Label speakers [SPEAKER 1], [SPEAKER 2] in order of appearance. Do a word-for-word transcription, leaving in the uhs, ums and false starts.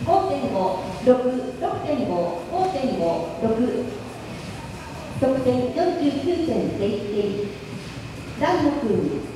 [SPEAKER 1] ごてんご、ろく、ろくてんご、ごてんご、ろく、得点よんじゅうきゅうてんゼロゼロ。ランノ君